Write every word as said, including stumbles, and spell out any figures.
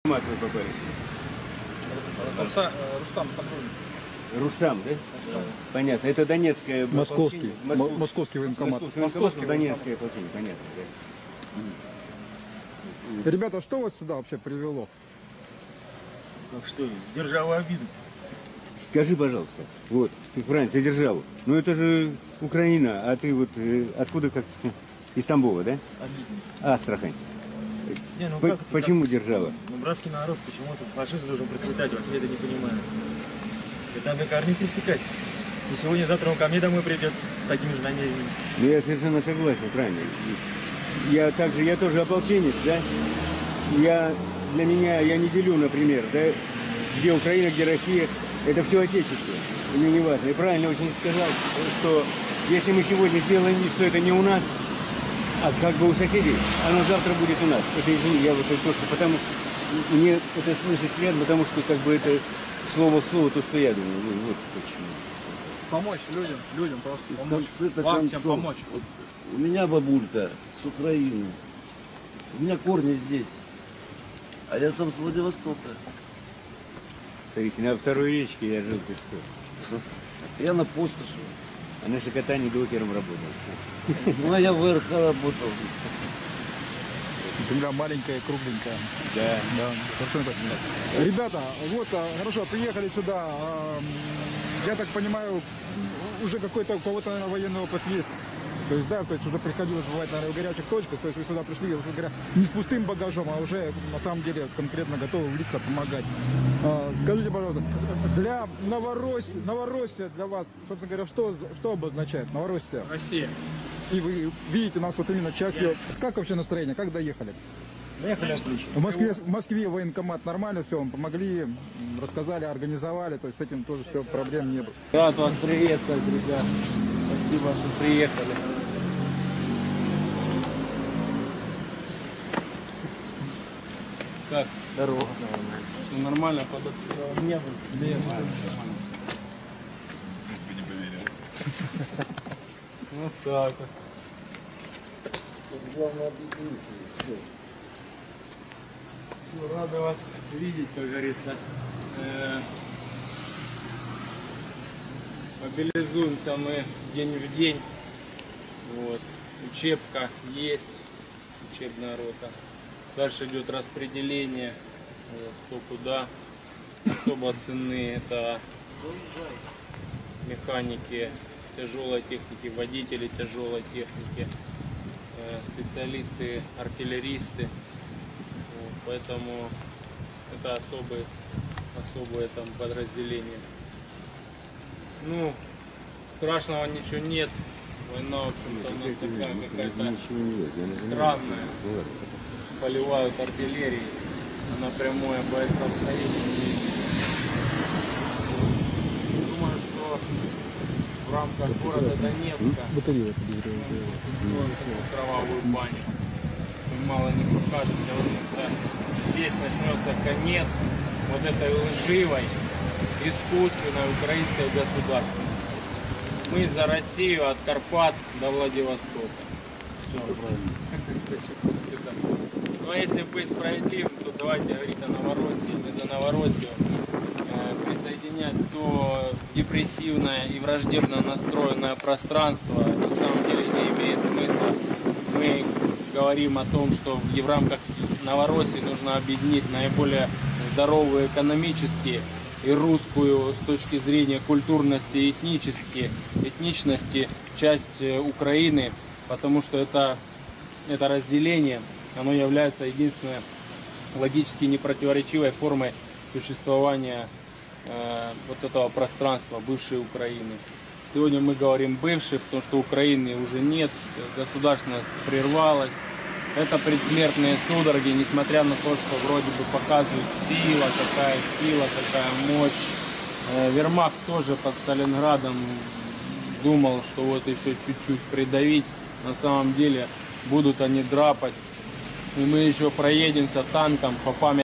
Вы попали. Рустам, Рустам Самруин. Русам, да? Да. Понятно. Это Донецкое Московский. Москов... Московский военкомат. Московский военкомат, Донецкое ополчение, понятно. Да. Ребята, что вас сюда вообще привело? Как что, сдержала обиду. Скажи, пожалуйста, вот, ты правильно, за державу. Ну это же Украина, а ты вот э, откуда как из Тамбова, да? Астрахань. Не, ну По как, почему как? держава? Ну, братский народ, почему-то фашизм должен процветать, вот я это не понимаю. Это надо корни пресекать. И сегодня-завтра он ко мне домой придет с такими же намерениями. Ну я совершенно согласен, правильно. Я также, я тоже ополченец, да? Я, для меня, я не делю, например, да, где Украина, где Россия, это все отечество. Мне не важно. И правильно очень сказал, что если мы сегодня сделаем вид, что это не у нас, а как бы у соседей, оно завтра будет у нас. Это, извини, я вот это то, что потому мне это слышать приятно, потому что как бы это слово в слово то, что я думаю. Ну, вот почему. Помочь людям, людям просто помочь. конце-то Вам концов, всем помочь. вот у меня бабулька с Украины, у меня корни здесь, а я сам с Владивостока. Смотрите, на второй речке я жил, ты что? Я на Постышево. А на Шокотане докером работал. Ну, а я в ВРХ работал. Земля маленькая, кругленькая. Да. Да, совершенно точно. Ребята, вот, а, хорошо, приехали сюда. а, Я так понимаю, уже какой-то у кого-то, наверное, военный опыт есть. То есть, да, то есть уже приходилось бывать, наверное, в горячих точках. То есть вы сюда пришли, условно говоря, не с пустым багажом, а уже на самом деле конкретно готовы влиться, помогать. А, скажите, пожалуйста, для Новороссии, Новороссия для вас, собственно говоря, что, что обозначает Новороссия? Россия. И вы видите нас вот именно частью. Как вообще настроение? Как доехали? Доехали отлично. В Москве, в Москве военкомат нормально, все, вам помогли, м, рассказали, организовали, то есть с этим тоже все, проблем не было. Рад вас приветствовать, ребят. Спасибо, что приехали. Как? Здорово. Ну, нормально подошел. Не было. Нет, нормально. Вот так вот. Ну, рада вас видеть, как говорится. Э, Мобилизуемся мы день в день. Вот. Учебка есть, учебная рота. Дальше идет распределение, вот, кто куда. Особо ценны это механики тяжелой техники, водители тяжелой техники, специалисты, артиллеристы. Вот, поэтому это особые, особое там подразделение. Ну, страшного ничего нет. Война, в общем-то, у нас такая какая-то странная. Поливают артиллерией, а напрямую боестолкновение. Думаю, что в рамках города Донецка устроим кровавую баню. И мало не покажется, вот здесь начнется конец вот этой лживой, искусственной украинской государственности. Мы за Россию от Карпат до Владивостока. Все правильно. Ну а если быть справедливым, то давайте говорить о Новороссии. Мы за Новороссию. Присоединять то депрессивное и враждебно настроенное пространство на самом деле не имеет смысла. Мы говорим о том, что в рамках Новороссии нужно объединить наиболее здоровую экономически и русскую с точки зрения культурности и этнически, этничности часть Украины, потому что это, это разделение, оно является единственной логически непротиворечивой формой существования э, вот этого пространства бывшей Украины. Сегодня мы говорим бывшей, потому что Украины уже нет, государственность прервалась. Это предсмертные судороги, несмотря на то, что вроде бы показывают сила, какая сила, какая мощь. Э, Вермахт тоже под Сталинградом думал, что вот еще чуть-чуть придавить. На самом деле будут они драпать. И мы еще проедемся танком по памяти.